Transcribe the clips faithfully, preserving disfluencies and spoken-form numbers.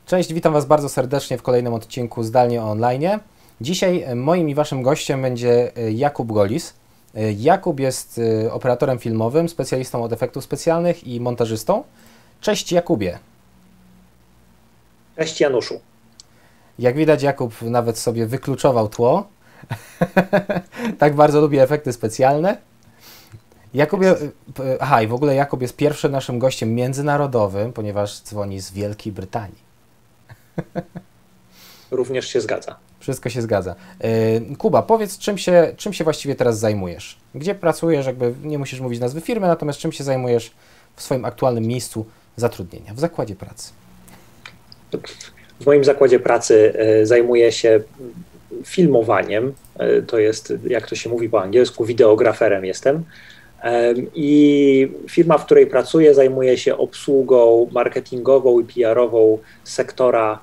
Cześć, witam Was bardzo serdecznie w kolejnym odcinku Zdalnie Online. Dzisiaj moim i Waszym gościem będzie Jakub Golis. Jakub jest operatorem filmowym, specjalistą od efektów specjalnych i montażystą. Cześć Jakubie. Cześć Januszu. Jak widać, Jakub nawet sobie wykluczował tło. Tak bardzo lubi efekty specjalne. Jakubie, aha, i w ogóle Jakub jest pierwszym naszym gościem międzynarodowym, ponieważ dzwoni z Wielkiej Brytanii. Również się zgadza. Wszystko się zgadza. Kuba, powiedz, czym się, czym się właściwie teraz zajmujesz? Gdzie pracujesz? Jakby nie musisz mówić nazwy firmy, natomiast czym się zajmujesz w swoim aktualnym miejscu zatrudnienia, w zakładzie pracy? W moim zakładzie pracy zajmuję się filmowaniem. To jest, jak to się mówi po angielsku, wideograferem jestem. I firma, w której pracuję, zajmuje się obsługą marketingową i P R-ową sektora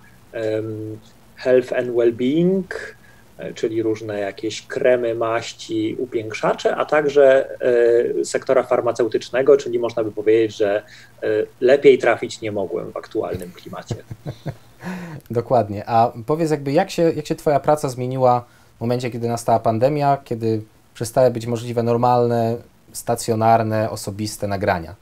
health and well-being, czyli różne jakieś kremy, maści, upiększacze, a także sektora farmaceutycznego, czyli można by powiedzieć, że lepiej trafić nie mogłem w aktualnym klimacie. Dokładnie. A powiedz jakby, jak się, jak się Twoja praca zmieniła w momencie, kiedy nastała pandemia, kiedy przestały być możliwe normalne, stacjonarne, osobiste nagrania?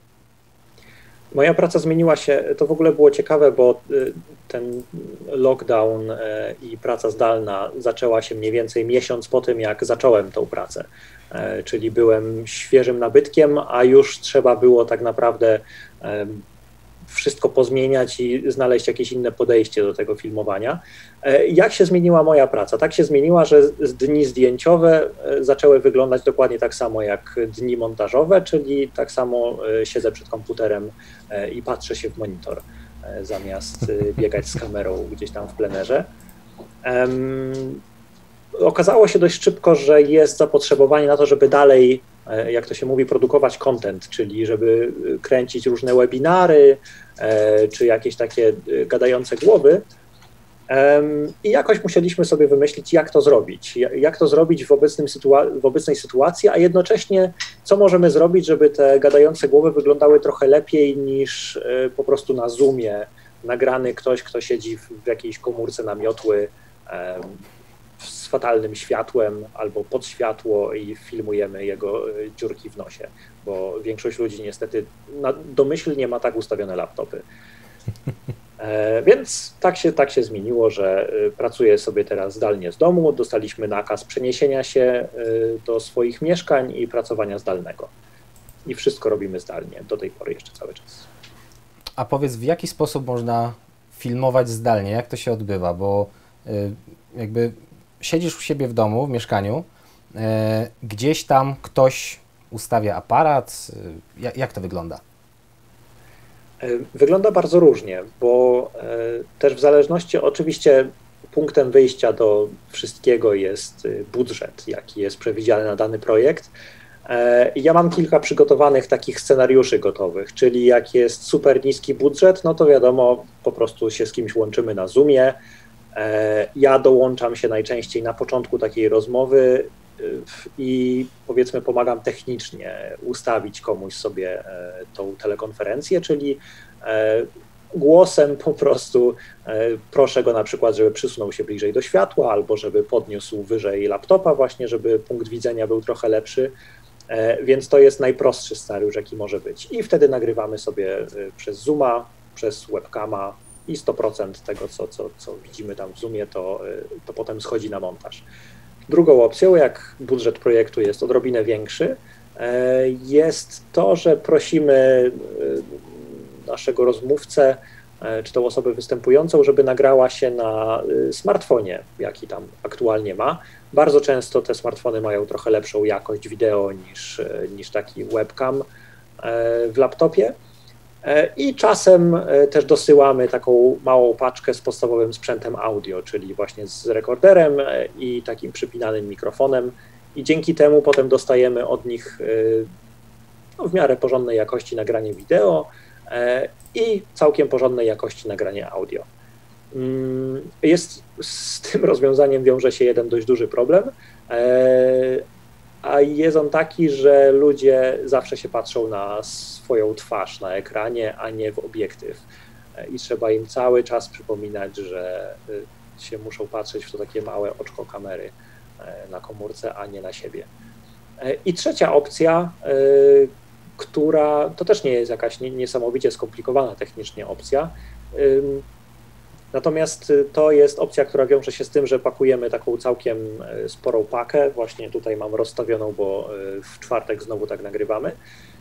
Moja praca zmieniła się, to w ogóle było ciekawe, bo ten lockdown i praca zdalna zaczęła się mniej więcej miesiąc po tym, jak zacząłem tą pracę. Czyli byłem świeżym nabytkiem, a już trzeba było tak naprawdę wszystko pozmieniać i znaleźć jakieś inne podejście do tego filmowania. Jak się zmieniła moja praca? Tak się zmieniła, że dni zdjęciowe zaczęły wyglądać dokładnie tak samo jak dni montażowe, czyli tak samo siedzę przed komputerem i patrzę się w monitor, zamiast biegać z kamerą gdzieś tam w plenerze. Um, okazało się dość szybko, że jest zapotrzebowanie na to, żeby dalej, jak to się mówi, produkować content, czyli żeby kręcić różne webinary, czy jakieś takie gadające głowy. I jakoś musieliśmy sobie wymyślić, jak to zrobić. Jak to zrobić w, obecnym sytua- w obecnej sytuacji, a jednocześnie co możemy zrobić, żeby te gadające głowy wyglądały trochę lepiej niż po prostu na Zoomie nagrany ktoś, kto siedzi w jakiejś komórce na miotły, z fatalnym światłem albo pod światło i filmujemy jego dziurki w nosie, bo większość ludzi niestety domyślnie ma tak ustawione laptopy. E, więc tak się, tak się zmieniło, że pracuję sobie teraz zdalnie z domu, dostaliśmy nakaz przeniesienia się do swoich mieszkań i pracowania zdalnego. I wszystko robimy zdalnie, do tej pory jeszcze cały czas. A powiedz, w jaki sposób można filmować zdalnie? Jak to się odbywa? Bo y, jakby siedzisz u siebie w domu, w mieszkaniu, e, gdzieś tam ktoś ustawia aparat. E, jak to wygląda? Wygląda bardzo różnie, bo e, też w zależności, oczywiście punktem wyjścia do wszystkiego jest budżet, jaki jest przewidziany na dany projekt. E, ja mam kilka przygotowanych takich scenariuszy gotowych, czyli jak jest super niski budżet, no to wiadomo, po prostu się z kimś łączymy na Zoomie. Ja dołączam się najczęściej na początku takiej rozmowy i powiedzmy pomagam technicznie ustawić komuś sobie tą telekonferencję, czyli głosem po prostu proszę go na przykład, żeby przysunął się bliżej do światła albo żeby podniósł wyżej laptopa właśnie, żeby punkt widzenia był trochę lepszy, więc to jest najprostszy scenariusz, jaki może być. I wtedy nagrywamy sobie przez Zooma, przez webcama, i sto procent tego, co, co, co widzimy tam w Zoomie, to, to potem schodzi na montaż. Drugą opcją, jak budżet projektu jest odrobinę większy, jest to, że prosimy naszego rozmówcę, czy tą osobę występującą, żeby nagrała się na smartfonie, jaki tam aktualnie ma. Bardzo często te smartfony mają trochę lepszą jakość wideo niż, niż taki webcam w laptopie. I czasem też dosyłamy taką małą paczkę z podstawowym sprzętem audio, czyli właśnie z rekorderem i takim przypinanym mikrofonem i dzięki temu potem dostajemy od nich no, w miarę porządnej jakości nagranie wideo i całkiem porządnej jakości nagranie audio. Jest z tym rozwiązaniem wiąże się jeden dość duży problem, a jest on taki, że ludzie zawsze się patrzą na swoją twarz na ekranie, a nie w obiektyw. i trzeba im cały czas przypominać, że się muszą patrzeć w to takie małe oczko kamery na komórce, a nie na siebie. I trzecia opcja, która to też nie jest jakaś niesamowicie skomplikowana technicznie opcja, natomiast to jest opcja, która wiąże się z tym, że pakujemy taką całkiem sporą pakę, właśnie tutaj mam rozstawioną, bo w czwartek znowu tak nagrywamy.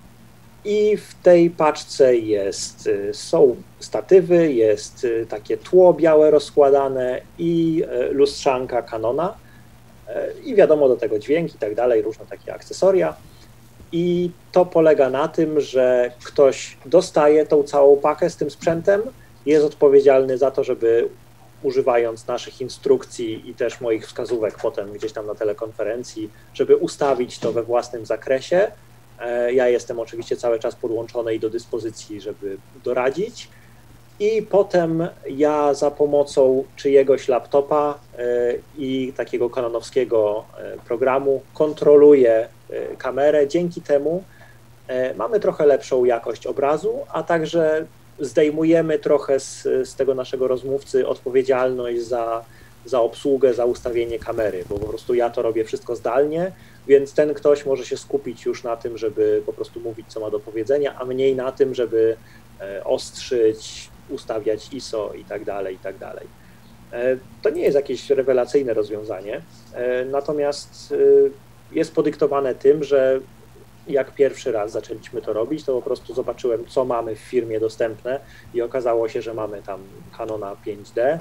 I w tej paczce jest, są statywy, jest takie tło białe rozkładane i lustrzanka Canona i wiadomo do tego dźwięk i tak dalej, różne takie akcesoria. I to polega na tym, że ktoś dostaje tą całą pakę z tym sprzętem, jest odpowiedzialny za to, żeby używając naszych instrukcji i też moich wskazówek potem gdzieś tam na telekonferencji, żeby ustawić to we własnym zakresie. Ja jestem oczywiście cały czas podłączony i do dyspozycji, żeby doradzić. I potem ja za pomocą czyjegoś laptopa i takiego kanonowskiego programu kontroluję kamerę. Dzięki temu mamy trochę lepszą jakość obrazu, a także zdejmujemy trochę z, z tego naszego rozmówcy odpowiedzialność za, za obsługę, za ustawienie kamery, bo po prostu ja to robię wszystko zdalnie, więc ten ktoś może się skupić już na tym, żeby po prostu mówić, co ma do powiedzenia, a mniej na tym, żeby ostrzyć, ustawiać I S O i tak dalej, i tak dalej. To nie jest jakieś rewelacyjne rozwiązanie, natomiast jest podyktowane tym, że jak pierwszy raz zaczęliśmy to robić, to po prostu zobaczyłem, co mamy w firmie dostępne i okazało się, że mamy tam Canona pięć D,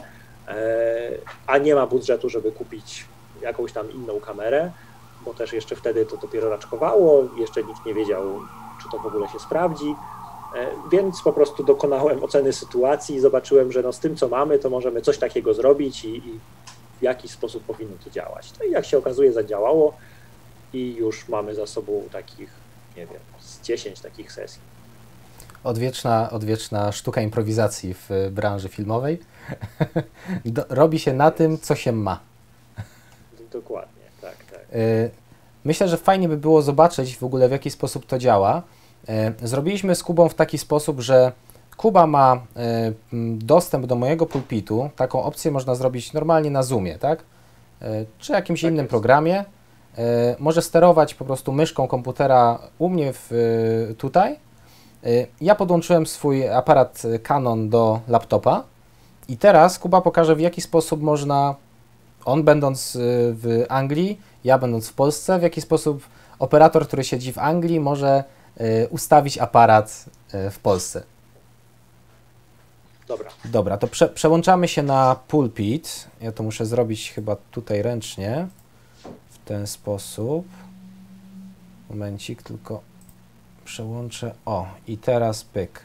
a nie ma budżetu, żeby kupić jakąś tam inną kamerę, bo też jeszcze wtedy to dopiero raczkowało, jeszcze nikt nie wiedział, czy to w ogóle się sprawdzi, więc po prostu dokonałem oceny sytuacji i zobaczyłem, że no z tym, co mamy, to możemy coś takiego zrobić i, i w jaki sposób powinno to działać. No i jak się okazuje, zadziałało i już mamy za sobą takich, nie wiem, z dziesięć takich sesji. Odwieczna, odwieczna sztuka improwizacji w branży filmowej. Do, robi się na tym, co się ma. Dokładnie, tak, tak. Myślę, że fajnie by było zobaczyć w ogóle, w jaki sposób to działa. Zrobiliśmy z Kubą w taki sposób, że Kuba ma dostęp do mojego pulpitu. Taką opcję można zrobić normalnie na Zoomie, tak? Czy jakimś tak innym jest. programie. Może sterować po prostu myszką komputera u mnie w, tutaj. Ja podłączyłem swój aparat Canon do laptopa i teraz Kuba pokaże, w jaki sposób można, on będąc w Anglii, ja będąc w Polsce, w jaki sposób operator, który siedzi w Anglii, może ustawić aparat w Polsce. Dobra. Dobra, to prze, przełączamy się na pulpit. Ja to muszę zrobić chyba tutaj ręcznie. W ten sposób. Momencik, tylko przełączę. O, i teraz pyk.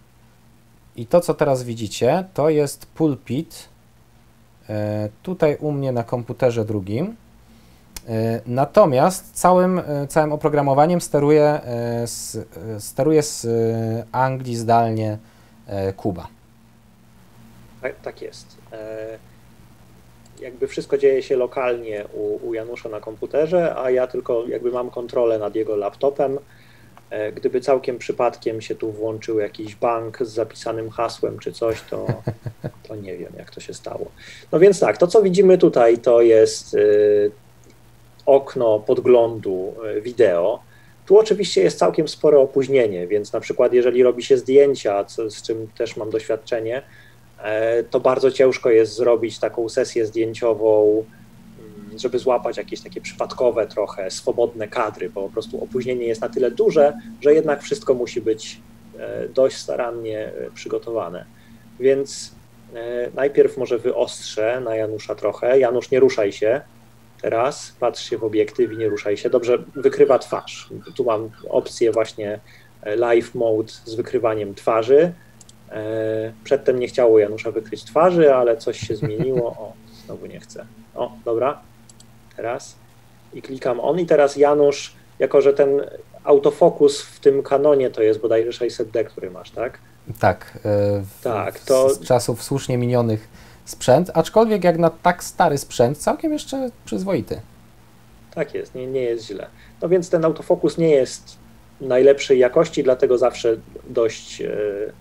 I to, co teraz widzicie, to jest pulpit. E, tutaj u mnie na komputerze drugim. E, natomiast całym, e, całym oprogramowaniem steruję, e, z, e, steruję z e, Anglii zdalnie e, Kuba. Tak, tak jest. E Jakby wszystko dzieje się lokalnie u, u Janusza na komputerze, a ja tylko jakby mam kontrolę nad jego laptopem. Gdyby całkiem przypadkiem się tu włączył jakiś bank z zapisanym hasłem czy coś, to, to nie wiem, jak to się stało. No więc tak, to co widzimy tutaj, to jest y, okno podglądu wideo. Tu oczywiście jest całkiem spore opóźnienie, więc na przykład jeżeli robi się zdjęcia, co, z czym też mam doświadczenie, to bardzo ciężko jest zrobić taką sesję zdjęciową, żeby złapać jakieś takie przypadkowe trochę, swobodne kadry, bo po prostu opóźnienie jest na tyle duże, że jednak wszystko musi być dość starannie przygotowane. Więc najpierw może wyostrzę na Janusza trochę. Janusz, nie ruszaj się teraz, patrz się w obiektyw i nie ruszaj się. Dobrze, wykrywa twarz. Tu mam opcję właśnie live mode z wykrywaniem twarzy. Przedtem nie chciało Janusza wykryć twarzy, ale coś się zmieniło. O, znowu nie chcę. O, dobra. Teraz. I klikam on i teraz Janusz, jako że ten autofokus w tym Canonie to jest bodajże sześćset D, który masz, tak? Tak. W, tak, to... Z czasów słusznie minionych sprzęt, aczkolwiek jak na tak stary sprzęt, całkiem jeszcze przyzwoity. Tak jest, nie, nie jest źle. No więc ten autofokus nie jest najlepszej jakości, dlatego zawsze dość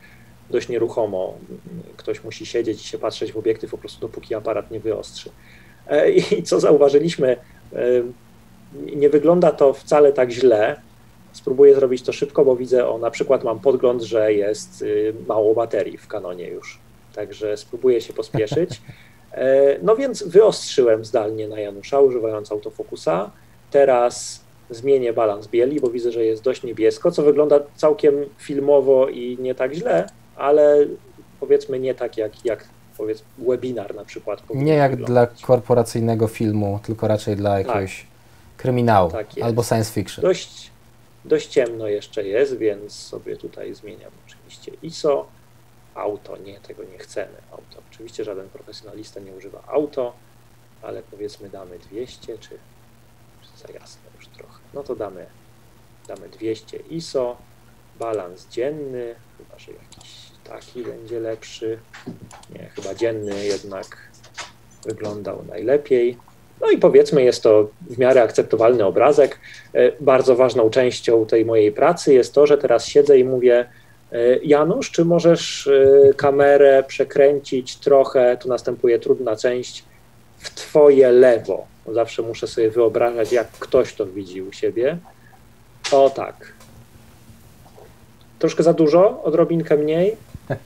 dość nieruchomo. Ktoś musi siedzieć i się patrzeć w obiektyw po prostu dopóki aparat nie wyostrzy. I co zauważyliśmy, nie wygląda to wcale tak źle. Spróbuję zrobić to szybko, bo widzę, o na przykład mam podgląd, że jest mało baterii w Canonie już. Także spróbuję się pospieszyć. No więc wyostrzyłem zdalnie na Janusza, używając autofokusa. Teraz zmienię balans bieli, bo widzę, że jest dość niebiesko, co wygląda całkiem filmowo i nie tak źle, ale powiedzmy nie tak jak, jak powiedzmy webinar na przykład. Nie jak wyglądać. Dla korporacyjnego filmu, tylko raczej dla jakiegoś tak. kryminału tak albo science fiction. Dość, dość ciemno jeszcze jest, więc sobie tutaj zmieniam oczywiście I S O. Auto, nie, tego nie chcemy. Auto. Oczywiście żaden profesjonalista nie używa auto, ale powiedzmy damy dwieście, czy, czy za jasne już trochę. No to damy, damy dwieście I S O, balans dzienny, chyba że jakiś taki będzie lepszy. Nie, chyba dzienny jednak wyglądał najlepiej. No i powiedzmy, jest to w miarę akceptowalny obrazek. Bardzo ważną częścią tej mojej pracy jest to, że teraz siedzę i mówię: Janusz, czy możesz kamerę przekręcić trochę, tu następuje trudna część, w twoje lewo. Bo zawsze muszę sobie wyobrażać, jak ktoś to widzi u siebie. O tak. Troszkę za dużo, odrobinkę mniej.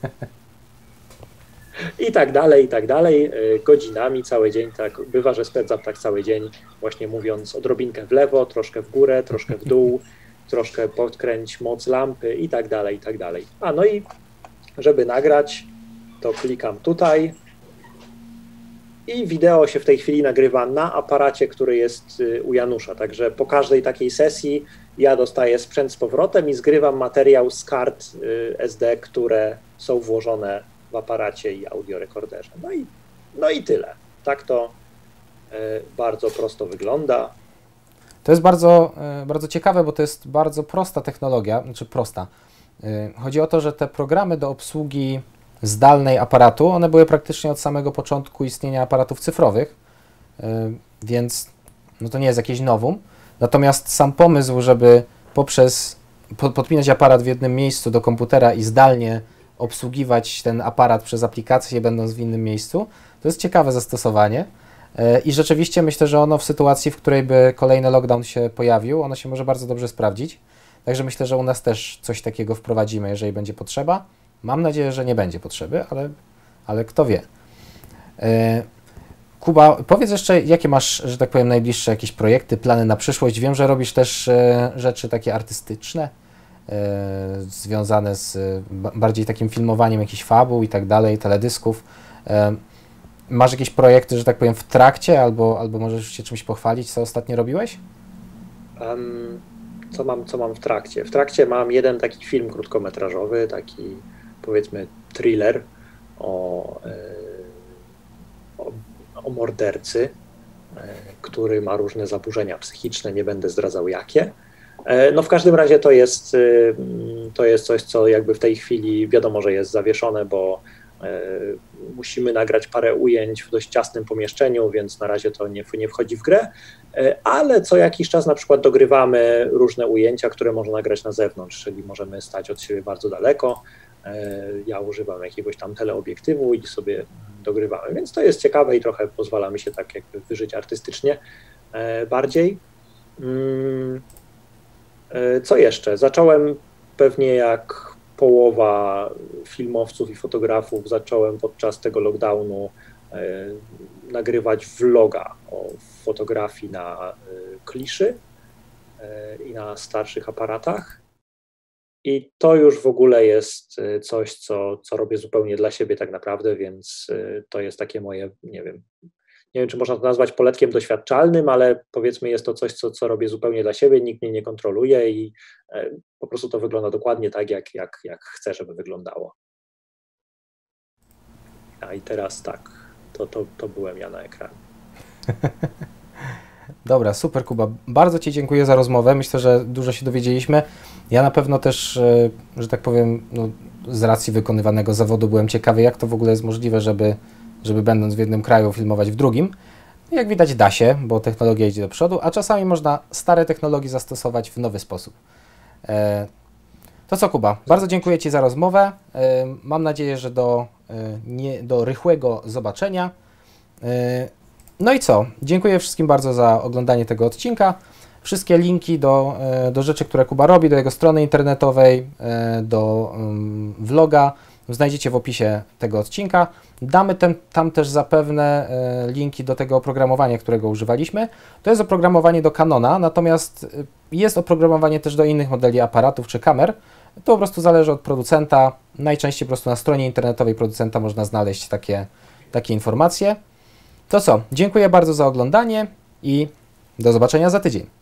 I tak dalej, i tak dalej. Godzinami cały dzień tak bywa, że spędzam tak cały dzień, właśnie mówiąc odrobinkę w lewo, troszkę w górę, troszkę w dół, troszkę podkręć moc lampy i tak dalej, i tak dalej. A no i żeby nagrać, to klikam tutaj i wideo się w tej chwili nagrywa na aparacie, który jest u Janusza. Także po każdej takiej sesji ja dostaję sprzęt z powrotem i zgrywam materiał z kart S D, które są włożone w aparacie i audiorekorderze. No i, no i tyle. Tak to bardzo prosto wygląda. To jest bardzo, bardzo ciekawe, bo to jest bardzo prosta technologia, znaczy prosta. Chodzi o to, że te programy do obsługi zdalnej aparatu, one były praktycznie od samego początku istnienia aparatów cyfrowych, więc no to nie jest jakieś nowum. Natomiast sam pomysł, żeby poprzez podpinać aparat w jednym miejscu do komputera i zdalnie obsługiwać ten aparat przez aplikację, będąc w innym miejscu, to jest ciekawe zastosowanie. I rzeczywiście myślę, że ono w sytuacji, w której by kolejny lockdown się pojawił, ono się może bardzo dobrze sprawdzić. Także myślę, że u nas też coś takiego wprowadzimy, jeżeli będzie potrzeba. Mam nadzieję, że nie będzie potrzeby, ale, ale kto wie. Kuba, powiedz jeszcze, jakie masz, że tak powiem, najbliższe jakieś projekty, plany na przyszłość? Wiem, że robisz też rzeczy takie artystyczne, związane z bardziej takim filmowaniem jakichś fabuł i tak dalej, teledysków. Masz jakieś projekty, że tak powiem, w trakcie, albo, albo możesz się czymś pochwalić, co ostatnio robiłeś? Um, co mam, co mam w trakcie? W trakcie mam jeden taki film krótkometrażowy, taki powiedzmy thriller o, o, o mordercy, który ma różne zaburzenia psychiczne, nie będę zdradzał jakie. No w każdym razie to jest, to jest coś, co jakby w tej chwili wiadomo, że jest zawieszone, bo musimy nagrać parę ujęć w dość ciasnym pomieszczeniu, więc na razie to nie, nie wchodzi w grę, ale co jakiś czas na przykład dogrywamy różne ujęcia, które można nagrać na zewnątrz, czyli możemy stać od siebie bardzo daleko. Ja używam jakiegoś tam teleobiektywu i sobie dogrywamy, więc to jest ciekawe i trochę pozwala mi się tak jakby wyżyć artystycznie bardziej. Co jeszcze? Zacząłem pewnie jak połowa filmowców i fotografów, zacząłem podczas tego lockdownu nagrywać vloga o fotografii na kliszy i na starszych aparatach. I to już w ogóle jest coś, co, co robię zupełnie dla siebie tak naprawdę, więc to jest takie moje, nie wiem, nie wiem, czy można to nazwać poletkiem doświadczalnym, ale powiedzmy jest to coś, co, co robię zupełnie dla siebie, nikt mnie nie kontroluje i po prostu to wygląda dokładnie tak, jak, jak, jak chcę, żeby wyglądało. A i teraz tak, to, to, to byłem ja na ekranie. Dobra, super Kuba. Bardzo Ci dziękuję za rozmowę. Myślę, że dużo się dowiedzieliśmy. Ja na pewno też, że tak powiem, no, z racji wykonywanego zawodu byłem ciekawy, jak to w ogóle jest możliwe, żeby, żeby będąc w jednym kraju filmować w drugim. Jak widać da się, bo technologia idzie do przodu, a czasami można stare technologie zastosować w nowy sposób. To co, Kuba, bardzo dziękuję Ci za rozmowę. Mam nadzieję, że do, nie, do rychłego zobaczenia. No i co? Dziękuję wszystkim bardzo za oglądanie tego odcinka. Wszystkie linki do, do rzeczy, które Kuba robi, do jego strony internetowej, do vloga znajdziecie w opisie tego odcinka. Damy ten, tam też zapewne linki do tego oprogramowania, którego używaliśmy. To jest oprogramowanie do Canona, natomiast jest oprogramowanie też do innych modeli aparatów czy kamer. To po prostu zależy od producenta. Najczęściej po prostu na stronie internetowej producenta można znaleźć takie, takie informacje. To co? Dziękuję bardzo za oglądanie i do zobaczenia za tydzień.